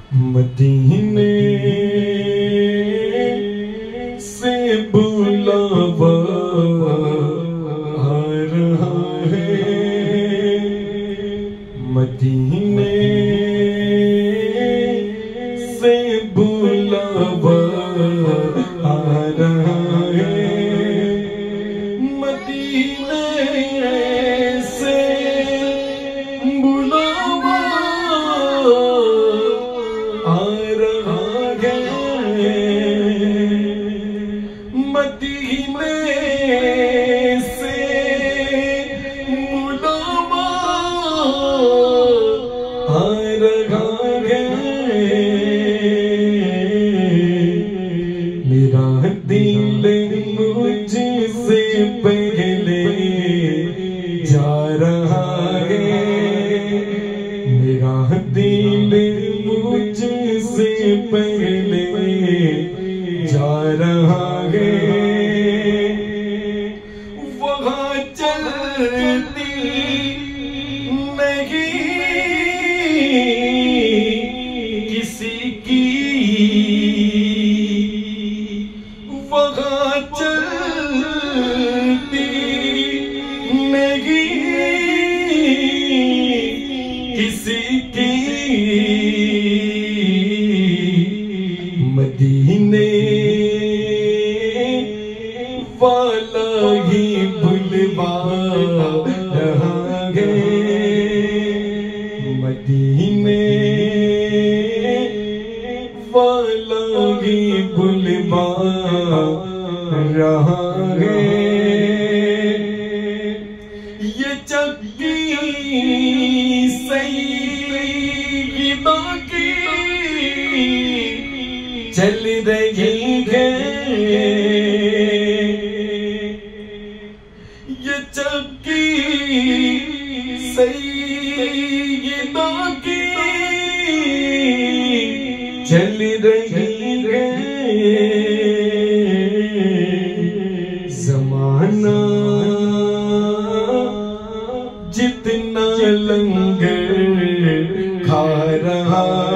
मदीने से बुलावा आ रहा है, मदीने से बुलावा आ रहा है, मदीने से बुलावा आ रहा है, मदीने से बुलावा आ रहा है। मेरा दिल मुझसे पहले जा रहा है, मेरा दिल मुझसे पहले जा रहा है। वहाँ चलती नहीं किसी की, वहाँ चलती नहीं किसी की, मदीने वाला ही बुलवा रहा है, मदीने वाला ही बुलवा रहा है। ये चक्की सईदा की चल रही है, ये चक्की सईदा की चल रही है। ज़माना जितना लंगर खा रहा